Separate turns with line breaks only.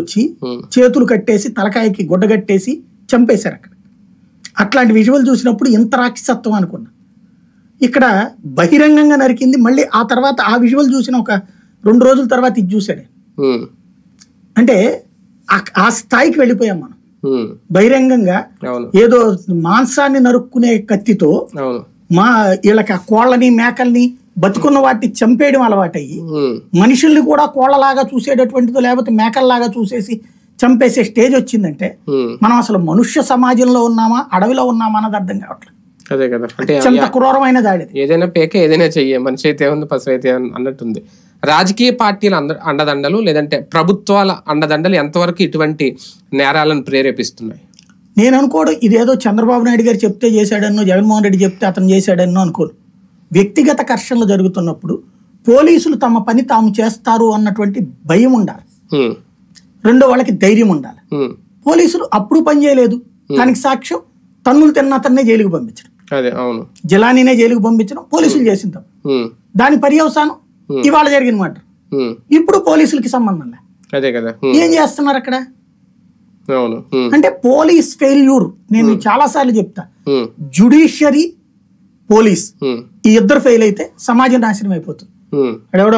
వచ్చి చేతులు కట్టేసి తలకాయకి గుడ్డ కట్టేసి చంపేశారు అక్కడ. అట్లాంటి విజువల్ చూసినప్పుడు ఇంత రాక్షసత్వం అనుకున్నా. ఇక్కడ బహిరంగంగా నరికింది, మళ్ళీ ఆ తర్వాత ఆ విజువల్ చూసిన ఒక 2 రోజుల తర్వాత ఇది చూశాను. అంటే ఆ స్థాయికి వెళ్ళిపోయాం మనం. బహిరంగంగా ఏదో మాంసాన్ని నరుక్కునే కత్తితో వీళ్ళకి ఆ కోళ్ళని మేకల్ని బతుకున్న వాటిని చంపేయడం అలవాటయ్యి మనుషుల్ని కూడా కోళ్ళలాగా చూసేటటువంటిదో లేకపోతే మేకల్లాగా చూసేసి చంపేసే స్టేజ్ వచ్చిందంటే మనం అసలు మనుష్య సమాజంలో ఉన్నామా అడవిలో ఉన్నామా అన్నది అర్థం కావట్లేదు.
అదే కదా, అంటే
అత్యంత క్రూరమైన దాడి.
ఏదైనా పేక ఏదైనా చెయ్యే, మనిషి అయితే ఉంది పశువు అయితే అన్నట్టుంది. రాజకీయ పార్టీల అండదండలు లేదంటే ప్రభుత్వాల అండదండలు ఎంతవరకు ఇటువంటి నేరాలను ప్రేరేపిస్తున్నాయి?
నేను అనుకోవడం ఇదేదో చంద్రబాబు నాయుడు గారు చెప్తే చేశాడన్నో జగన్మోహన్ రెడ్డి చెప్తే అతను చేశాడన్నో అనుకోను. వ్యక్తిగత ఘర్షణలు జరుగుతున్నప్పుడు పోలీసులు తమ పని తాము చేస్తారు అన్నటువంటి భయం ఉండాలి. రెండో వాళ్ళకి ధైర్యం ఉండాలి. పోలీసులు అప్పుడు పని చేయలేదు, దానికి సాక్ష్యం తన్నులు తిన్న అతన్నే జైలుకు పంపించడం, జలానీనే జైలుకు పంపించడం పోలీసులు చేసిన తప్పు. దాని పర్యవసానం ఇవాళ జరిగిన మాట. ఇప్పుడు పోలీసులకి సంబంధం లేదు. ఏం చేస్తున్నారు అక్కడ అంటే పోలీస్ ఫెయిల్యూర్. నేను చాలా సార్లు చెప్తా, జ్యుడిషియరీ పోలీస్ ఈ ఇద్దరు ఫెయిల్ అయితే సమాజం నాశనం అయిపోతుంది.